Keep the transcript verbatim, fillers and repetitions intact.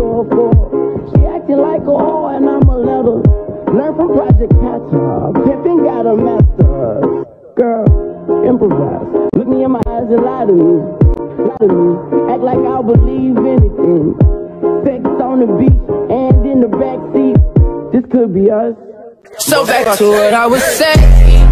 store for. She acting like a whore and I'm a leather. Learn from Project Catcher. Pimpin' got a master. Girl, improvise. Look me in my eyes and lie to me. Lie to me. Act like I'll believe anything. Sex on the beach and in the backseat. This could be us. So back to what I was saying.